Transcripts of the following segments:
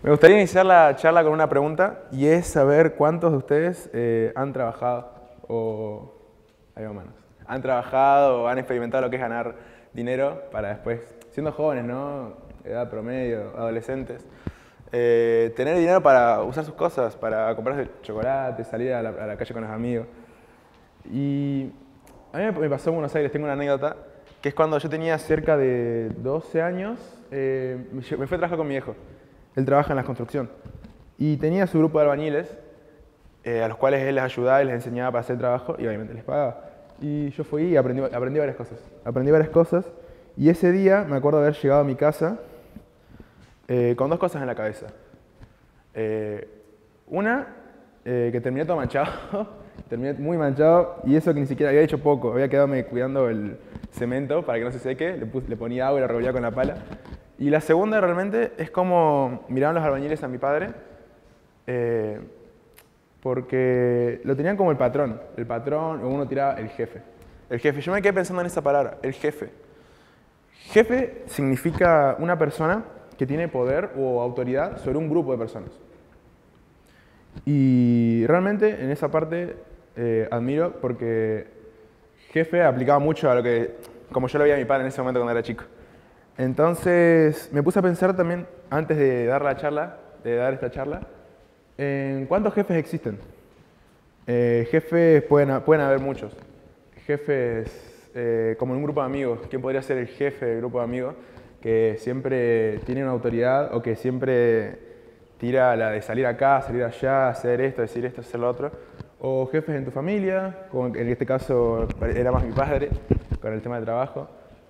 Me gustaría iniciar la charla con una pregunta y es saber cuántos de ustedes han trabajado o ahí va manos. Han trabajado o han experimentado lo que es ganar dinero para después, siendo jóvenes, ¿no? Edad promedio, adolescentes, tener dinero para usar sus cosas, para comprarse chocolate, salir a la calle con los amigos. Y a mí me pasó en Buenos Aires, tengo una anécdota, que es cuando yo tenía cerca de 12 años, me fui a trabajar con mi viejo. Él trabaja en la construcción y tenía su grupo de albañiles a los cuales él les ayudaba y les enseñaba para hacer trabajo y obviamente les pagaba. Y yo fui y aprendí varias cosas. Aprendí varias cosas y ese día me acuerdo de haber llegado a mi casa con dos cosas en la cabeza. Una, que terminé todo manchado, terminé muy manchado y eso que ni siquiera había hecho poco. Había quedado cuidando el cemento para que no se seque, le ponía agua y lo revolvía con la pala. Y la segunda realmente es como miraban los albañiles a mi padre, porque lo tenían como el patrón, o uno tiraba el jefe. El jefe, yo me quedé pensando en esa palabra, el jefe. Jefe significa una persona que tiene poder o autoridad sobre un grupo de personas. Y realmente en esa parte admiro porque jefe aplicaba mucho a lo que, como yo lo veía a mi padre en ese momento cuando era chico. Entonces me puse a pensar también, antes de dar esta charla, en cuántos jefes existen. Jefes pueden haber muchos. Jefes como en un grupo de amigos. ¿Quién podría ser el jefe del grupo de amigos que siempre tiene una autoridad o que siempre tira la de salir acá, salir allá, hacer esto, decir esto, hacer lo otro? O jefes en tu familia, como en este caso era más mi padre, con el tema de trabajo.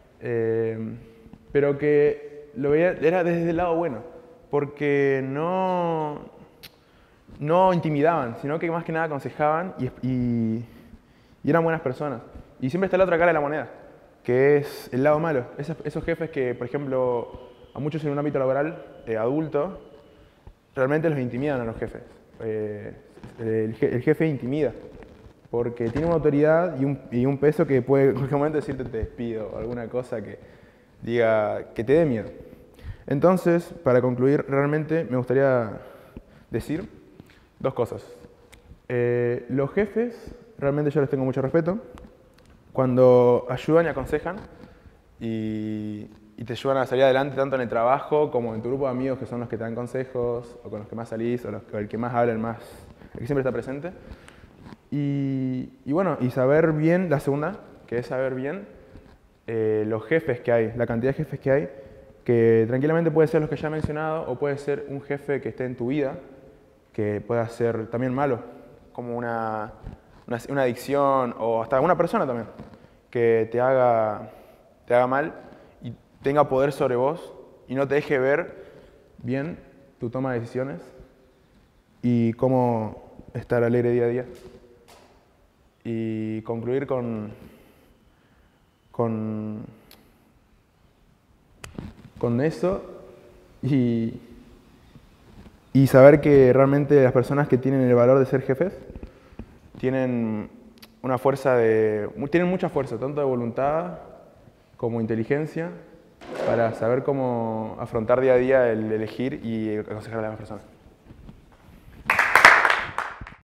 Pero que lo veía, era desde el lado bueno, porque no intimidaban, sino que más que nada aconsejaban y eran buenas personas. Y siempre está la otra cara de la moneda, que es el lado malo. Esos jefes que, por ejemplo, a muchos en un ámbito laboral adulto, realmente los intimidan a los jefes. El jefe intimida, porque tiene una autoridad y un peso que puede en cualquier momento decirte te despido o alguna cosa que diga que te dé miedo. Entonces, para concluir, realmente me gustaría decir dos cosas. Los jefes, realmente yo les tengo mucho respeto cuando ayudan y aconsejan y te ayudan a salir adelante tanto en el trabajo como en tu grupo de amigos que son los que te dan consejos o con los que más salís o el que más habla, el que siempre está presente. Y bueno, y saber bien, la segunda, que es saber bien los jefes que hay, la cantidad de jefes que hay, que tranquilamente puede ser los que ya he mencionado o puede ser un jefe que esté en tu vida, que pueda ser también malo, como una adicción o hasta una persona también, que te haga mal y tenga poder sobre vos y no te deje ver bien tu toma de decisiones y cómo estar alegre día a día. Y concluir con eso y saber que realmente las personas que tienen el valor de ser jefes tienen una tienen mucha fuerza, tanto de voluntad como inteligencia, para saber cómo afrontar día a día el elegir y aconsejar a las personas.